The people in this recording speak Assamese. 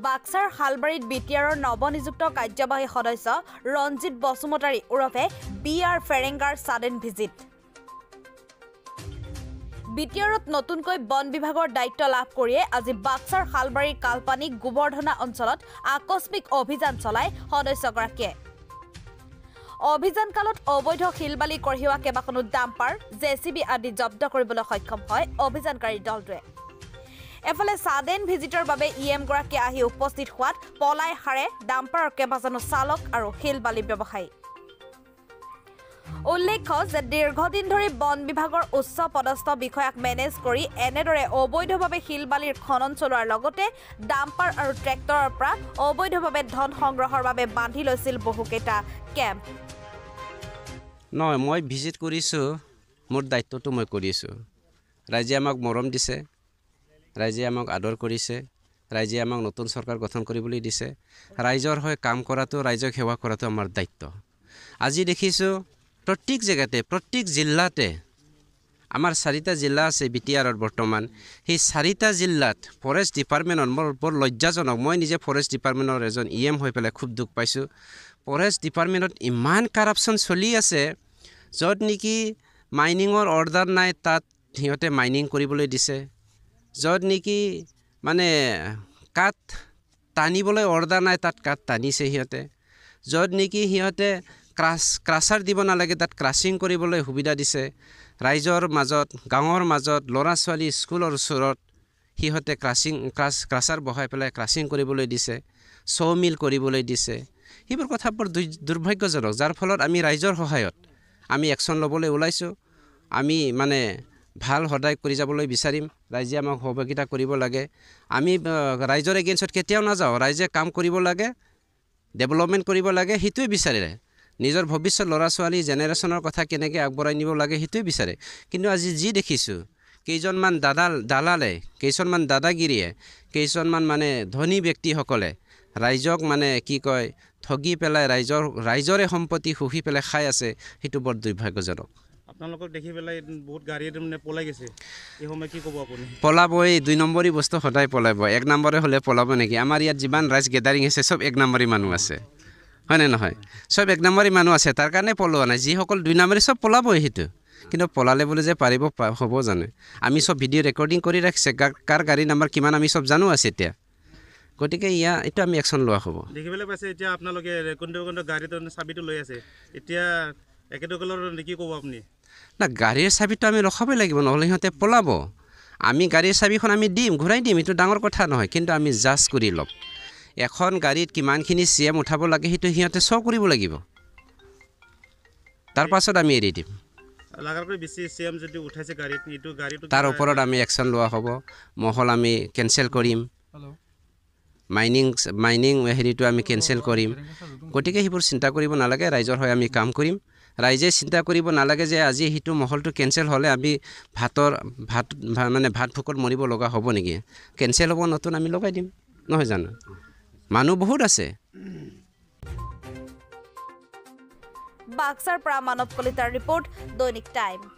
বাক্সাৰ হালবাৰীত বিটিআৰৰ নৱনিযুক্ত কাৰ্যবাহী সদস্য ৰঞ্জিত বসুমতাৰী ওৰফে BR ফেৰেংগাৰ সাডেন ভিজিট বিটিআৰত নতুনকৈ বন বিভাগৰ দায়িত্ব লাভ কৰিয়ে আজি বাক্সাৰ হালবাৰীৰ কালপানী গোবৰ্ধনা অঞ্চলত আকস্মিক অভিযান চলাই সদস্যগৰাকীয়ে অভিযানকালত অবৈধ শিলবালি কঢ়িওৱা কেইবাখনো ডাম্পাৰ JCB আদি জব্দ কৰিবলৈ সক্ষম হয় অভিযানকাৰী দলটোৱে এফালে সাডেন ভিজিটৰ বাবে EM গৰাকী আহি উপস্থিত হোৱাত পলাই হাৰে ডাম্পাৰৰ কেইবাজনো চালক আৰু শিলবালি ব্যৱসায়ী উল্লেখ্য যে দীৰ্ঘদিন ধৰি বন বিভাগৰ উচ্চ পদস্থ বিষয়াক মেনেজ কৰি এনেদৰে অবৈধভাৱে শিলবালিৰ খনন চলোৱাৰ লগতে ডাম্পাৰ আৰু ট্ৰেক্টৰৰ পৰা অবৈধভাৱে ধন সংগ্ৰহৰ বাবে বান্ধি লৈছিল বহুকেইটা কেম্প নহয় মই ভিজিট কৰিছোঁ মোৰ দায়িত্বটো মই কৰিছোঁ ৰাইজে আমাক মৰম দিছে ৰাইজে আমাক আদৰ কৰিছে ৰাইজে আমাক নতুন চৰকাৰ গঠন কৰিবলৈ দিছে ৰাইজৰ হৈ কাম কৰাটো ৰাইজক সেৱা কৰাটো আমাৰ দায়িত্ব আজি দেখিছোঁ প্ৰত্যেক জেগাতে প্ৰত্যেক জিলাতে আমাৰ 4টা জিলা আছে বিটিআৰৰ বৰ্তমান সেই 4টা জিলাত ফৰেষ্ট ডিপাৰ্টমেণ্টৰ বৰ লজ্জাজনক মই নিজে ফৰেষ্ট ডিপাৰ্টমেণ্টৰ এজন EM হৈ পেলাই খুব দুখ পাইছোঁ ফৰেষ্ট ডিপাৰ্টমেণ্টত ইমান কাৰাপশ্যন চলি আছে য'ত নেকি মাইনিঙৰ অৰ্ডাৰ নাই তাত সিহঁতে মাইনিং কৰিবলৈ দিছে য'ত নেকি মানে কাঠ টানিবলৈ অৰ্ডাৰ নাই তাত কাঠ টানিছে সিহঁতে য'ত নেকি সিহঁতে ক্ৰাছাৰ দিব নালাগে তাত ক্ৰাছিং কৰিবলৈ সুবিধা দিছে ৰাইজৰ মাজত গাঁৱৰ মাজত ল'ৰা ছোৱালী স্কুলৰ ওচৰত সিহঁতে ক্ৰাছাৰ বহাই পেলাই ক্ৰাছিং কৰিবলৈ দিছে মিল কৰিবলৈ দিছে সেইবোৰ কথা বৰ দুৰ্ভাগ্যজনক যাৰ ফলত আমি ৰাইজৰ সহায়ত আমি একশ্যন ল'বলৈ ওলাইছোঁ আমি মানে ভাল সদায় কৰি যাবলৈ বিচাৰিম ৰাইজে আমাক সহযোগিতা কৰিব লাগে আমি ৰাইজৰ এগেইনষ্টত কেতিয়াও নাযাওঁ ৰাইজে কাম কৰিব লাগে ডেভেলপমেণ্ট কৰিব লাগে সেইটোৱে বিচাৰে নিজৰ ভৱিষ্যত ল'ৰা ছোৱালী জেনেৰেশ্যনৰ কথা কেনেকৈ আগবঢ়াই নিব লাগে সেইটোৱে বিচাৰে কিন্তু আজি যি দেখিছোঁ কেইজনমান দালালে কেইজনমান দাদাগিৰিয়ে কেইজনমান মানে ধনী ব্যক্তিসকলে ৰাইজক মানে কি কয় ঠগি পেলাই ৰাইজৰে সম্পত্তি শুহি পেলাই খাই আছে সেইটো বৰ দুৰ্ভাগ্যজনক আপোনালোকক দেখি পেলাই বহুত গাড়ী মানে পলাই গৈছে এই সময় কি ক'ব আপুনি পলাবই 2 নম্বৰী বস্তু সদায় পলাব 1 নম্বৰে হ'লে পলাব নেকি আমাৰ ইয়াত যিমান ৰাইজ গেদাৰিং আছে চব 1 নম্বৰী মানুহ আছে হয়নে নহয় চব 1 নম্বৰী মানুহ আছে তাৰ কাৰণে পলোৱা নাই যিসকল 2 নম্বৰী চব পলাবই সেইটো কিন্তু পলালে বুলি যে পাৰিব হ'ব জানে আমি চব ভিডিঅ' ৰেকৰ্ডিং কৰি ৰাখিছে কাৰ গাড়ী নম্বৰ কিমান আমি চব জানো আছে এতিয়া গতিকে এইটো আমি একশ্যন লোৱা হ'ব দেখিবলৈ পাইছে এতিয়া আপোনালোকে কোনটো গাড়ীটো চাবিটো লৈ আছে এতিয়া একেদকলৰ কি ক'ব আপুনি না গাড়ীৰ চাবিটো আমি ৰখাবই লাগিব নহ'লে সিহঁতে পলাব আমি গাড়ীৰ চাবিখন আমি দিম ঘূৰাই দিম এইটো ডাঙৰ কথা নহয় কিন্তু আমি জাজ কৰি ল'ম এখন গাড়ীত কিমানখিনি CM উঠাব লাগে সেইটো সিহঁতে শ্ব' কৰিব লাগিব তাৰ পাছত আমি এৰি দিম লাগাতকৈ বেছি CM যদি উঠাইছে গাড়ীটো তাৰ ওপৰত আমি একশ্যন লোৱা হ'ব মহল আমি কেনচেল কৰিম মাইনিং হেৰিটো আমি কেনচেল কৰিম গতিকে সেইবোৰ চিন্তা কৰিব নালাগে ৰাইজৰ হৈ আমি কাম কৰিম ৰাইজে চিন্তা কৰিব নালাগে যে আজি সেইটো মহলটো কেনচেল হ'লে আমি ভাত ভোকত মৰিব লগা হ'ব নেকি কেনচেল হ'ব নতুন আমি লগাই দিম নহয় জানো মানুহ বহুত আছে বাক্সাৰ পৰা মানৱ কলিতাৰ ৰিপৰ্ট দৈনিক টাইম